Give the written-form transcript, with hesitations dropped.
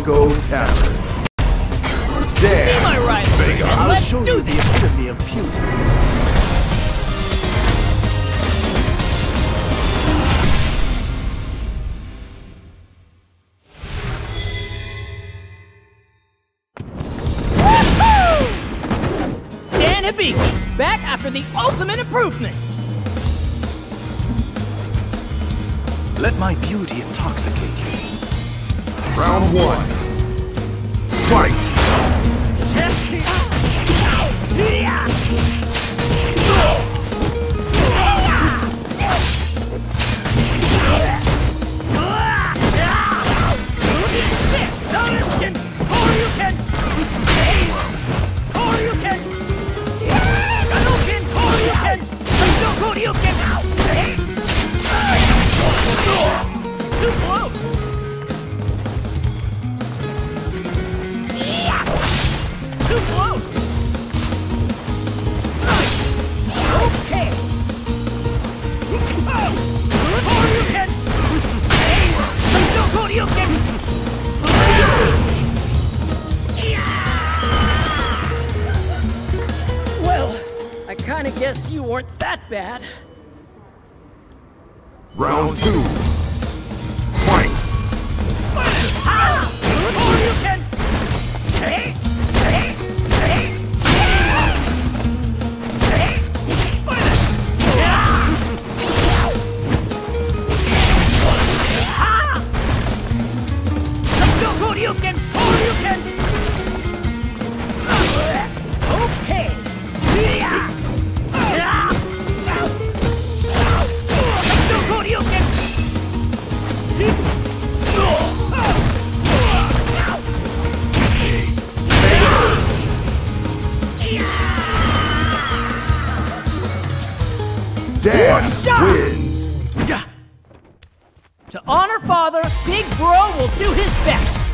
Taco Tavern. Damn! Be my rival. Vega, I'll Let's show you the epitome of beauty. Back after the ultimate improvement! Let my beauty intoxicate you. Round 1. Fight! Well, I kinda guess you weren't that bad. Round 2. Fight! Dan wins! To honor Father, Big Bro will do his best.